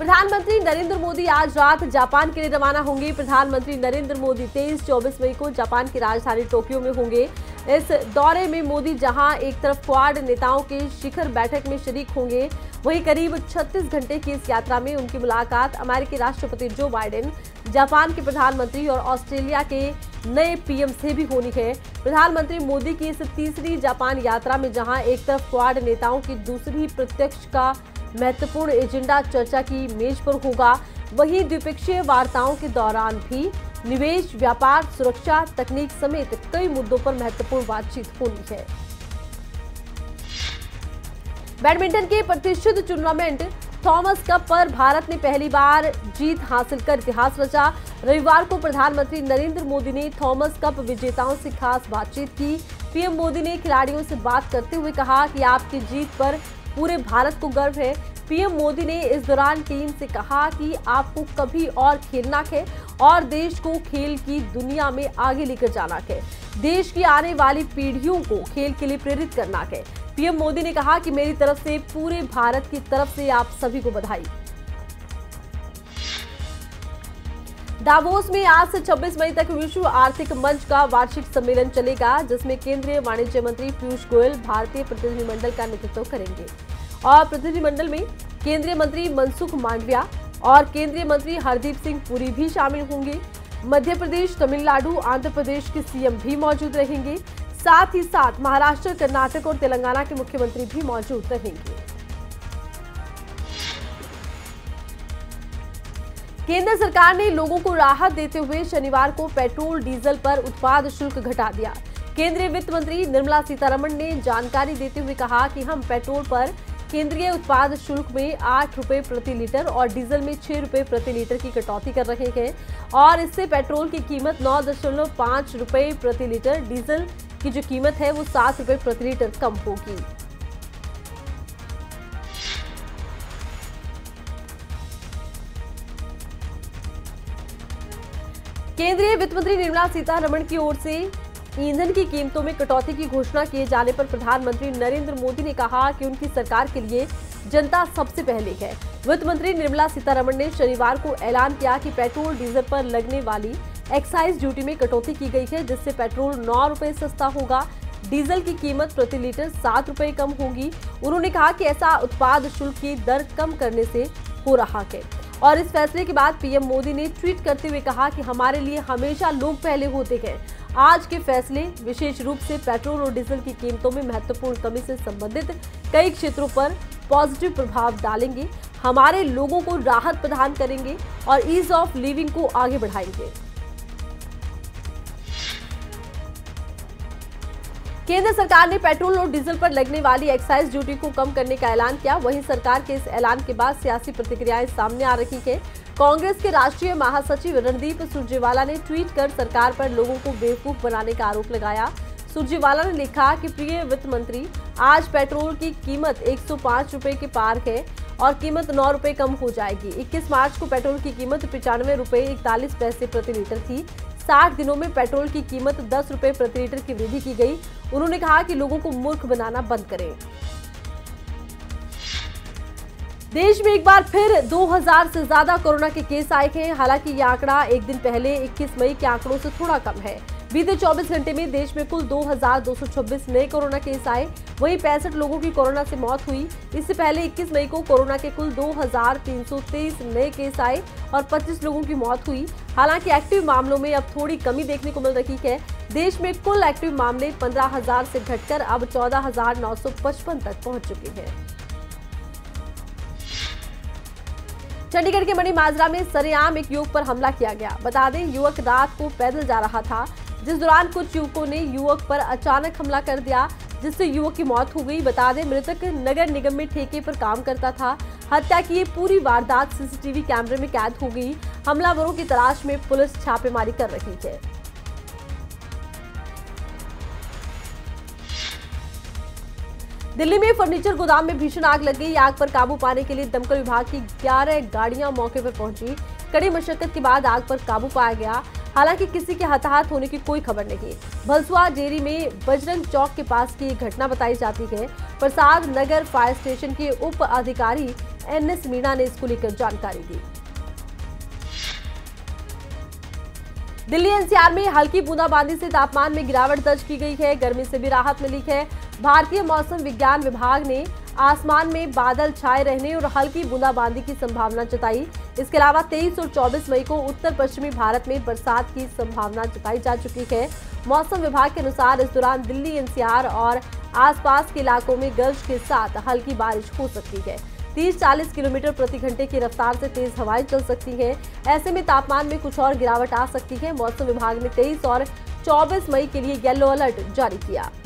प्रधानमंत्री नरेंद्र मोदी आज रात जापान के लिए रवाना होंगे। प्रधानमंत्री नरेंद्र मोदी 23-24 मई को जापान की राजधानी टोक्यो में होंगे। इस दौरे में मोदी जहां एक तरफ क्वाड नेताओं के शिखर बैठक में शरीक होंगे, वहीं करीब 36 घंटे की इस यात्रा में उनकी मुलाकात अमेरिकी राष्ट्रपति जो बाइडेन, जापान के प्रधानमंत्री और ऑस्ट्रेलिया के नए पीएम से भी होनी है। प्रधानमंत्री मोदी की इस तीसरी जापान यात्रा में जहां एक तरफ क्वाड नेताओं की दूसरी प्रत्यक्ष का महत्वपूर्ण एजेंडा चर्चा की मेज पर होगा, वहीं द्विपक्षीय वार्ताओं के दौरान भी निवेश, व्यापार, सुरक्षा, तकनीक समेत कई मुद्दों पर महत्वपूर्ण बातचीत होनी है। बैडमिंटन के प्रतिष्ठित टूर्नामेंट थॉमस कप पर भारत ने पहली बार जीत हासिल कर इतिहास रचा। रविवार को प्रधानमंत्री नरेंद्र मोदी ने थॉमस कप विजेताओं से खास बातचीत की। पीएम मोदी ने खिलाड़ियों से बात करते हुए कहा कि आपकी जीत पर पूरे भारत को गर्व है। पीएम मोदी ने इस दौरान टीम से कहा कि आपको कभी और खेलना है और देश को खेल की दुनिया में आगे लेकर जाना है। देश की आने वाली पीढ़ियों को खेल के लिए प्रेरित करना है। पीएम मोदी ने कहा कि मेरी तरफ से पूरे भारत की तरफ से आप सभी को बधाई। दावोस में आज से 26 मई तक विश्व आर्थिक मंच का वार्षिक सम्मेलन चलेगा, जिसमें केंद्रीय वाणिज्य मंत्री पीयूष गोयल भारतीय प्रतिनिधिमंडल का नेतृत्व करेंगे और प्रतिनिधिमंडल में केंद्रीय मंत्री मनसुख मांडविया और केंद्रीय मंत्री हरदीप सिंह पुरी भी शामिल होंगे। मध्य प्रदेश, तमिलनाडु, आंध्र प्रदेश के सीएम भी मौजूद रहेंगे। साथ ही साथ महाराष्ट्र, कर्नाटक और तेलंगाना के मुख्यमंत्री भी मौजूद रहेंगे। केंद्र सरकार ने लोगों को राहत देते हुए शनिवार को पेट्रोल डीजल पर उत्पाद शुल्क घटा दिया। केंद्रीय वित्त मंत्री निर्मला सीतारमण ने जानकारी देते हुए कहा कि हम पेट्रोल पर केंद्रीय उत्पाद शुल्क में 8 रुपए प्रति लीटर और डीजल में 6 रुपए प्रति लीटर की कटौती कर रहे हैं और इससे पेट्रोल की कीमत 9.5 रुपए प्रति लीटर, डीजल की जो कीमत है वो 7 रुपए प्रति लीटर कम होगी। केंद्रीय वित्त मंत्री निर्मला सीतारमण की ओर से ईंधन की कीमतों में कटौती की घोषणा किए जाने पर प्रधानमंत्री नरेंद्र मोदी ने कहा कि उनकी सरकार के लिए जनता सबसे पहले है। वित्त मंत्री निर्मला सीतारमण ने शनिवार को ऐलान किया कि पेट्रोल डीजल पर लगने वाली एक्साइज ड्यूटी में कटौती की गई है, जिससे पेट्रोल 9 रुपए सस्ता होगा, डीजल की कीमत प्रति लीटर 7 रुपए कम होगी। उन्होंने कहा कि ऐसा उत्पाद शुल्क की दर कम करने से हो रहा है और इस फैसले के बाद पीएम मोदी ने ट्वीट करते हुए कहा कि हमारे लिए हमेशा लोग पहले होते हैं। आज के फैसले विशेष रूप से पेट्रोल और डीजल की कीमतों में महत्वपूर्ण कमी से संबंधित कई क्षेत्रों पर पॉजिटिव प्रभाव डालेंगे, हमारे लोगों को राहत प्रदान करेंगे और ईज ऑफ लिविंग को आगे बढ़ाएंगे। केंद्र सरकार ने पेट्रोल और डीजल पर लगने वाली एक्साइज ड्यूटी को कम करने का ऐलान किया। वहीं सरकार के इस ऐलान के बाद सियासी प्रतिक्रियाएं सामने आ रही है। कांग्रेस के राष्ट्रीय महासचिव रणदीप सुरजेवाला ने ट्वीट कर सरकार पर लोगों को बेवकूफ बनाने का आरोप लगाया। सुरजेवाला ने लिखा कि प्रिय वित्त मंत्री, आज पेट्रोल की कीमत 105 रुपए के पार है और कीमत 9 रुपए कम हो जाएगी। 21 मार्च को पेट्रोल की कीमत 95 रुपए 41 पैसे प्रति लीटर थी। 60 दिनों में पेट्रोल की कीमत 10 रुपए प्रति लीटर की वृद्धि की गई। उन्होंने कहा कि लोगों को मूर्ख बनाना बंद करें। देश में एक बार फिर 2000 से ज्यादा कोरोना के केस आए हैं। हालांकि यह आंकड़ा एक दिन पहले 21 मई के आंकड़ों से थोड़ा कम है। बीते 24 घंटे में देश में कुल 2226 नए कोरोना केस आए, वहीं 65 लोगों की कोरोना से मौत हुई। इससे पहले 21 मई को कोरोना के कुल 2323 नए केस आए और 25 लोगों की मौत हुई। हालांकि एक्टिव मामलों में अब थोड़ी कमी देखने को मिल रही है। देश में कुल एक्टिव मामले 15,000 से घटकर अब 14,955 तक पहुंच चुके हैं। चंडीगढ़ के मनी माजरा में सरेआम एक युवक पर हमला किया गया। बता दें, युवक रात को पैदल जा रहा था, जिस दौरान कुछ युवकों ने युवक पर अचानक हमला कर दिया, जिससे युवक की मौत हो गई। बता दें, मृतक नगर निगम में ठेके पर काम करता था। हत्या की ये पूरी वारदात सीसीटीवी कैमरे में कैद हो गई। हमलावरों की तलाश में पुलिस छापेमारी कर रही है। दिल्ली में फर्नीचर गोदाम में भीषण आग लग गई। आग पर काबू पाने के लिए दमकल विभाग की 11 गाड़ियां मौके पर पहुंची। कड़ी मशक्कत के बाद आग पर काबू पाया गया। हालांकि किसी के हताहत होने की कोई खबर नहीं। भलसुआ जेरी में बजरंग चौक के पास की घटना बताई जाती है। प्रसाद नगर फायर स्टेशन के उप अधिकारी NS मीणा ने इसको लेकर जानकारी दी। दिल्ली NCR में हल्की बूंदाबांदी से तापमान में गिरावट दर्ज की गई है। गर्मी से भी राहत मिली है। भारतीय मौसम विज्ञान विभाग ने आसमान में बादल छाए रहने और हल्की बूंदाबांदी की संभावना जताई। इसके अलावा 23 और 24 मई को उत्तर पश्चिमी भारत में बरसात की संभावना जताई जा चुकी है। मौसम विभाग के अनुसार इस दौरान दिल्ली NCR और आसपास के इलाकों में गरज के साथ हल्की बारिश हो सकती है। 30-40 किलोमीटर प्रति घंटे की रफ्तार से तेज हवाएं चल सकती हैं। ऐसे में तापमान में कुछ और गिरावट आ सकती है। मौसम विभाग ने 23 और 24 मई के लिए येलो अलर्ट जारी किया।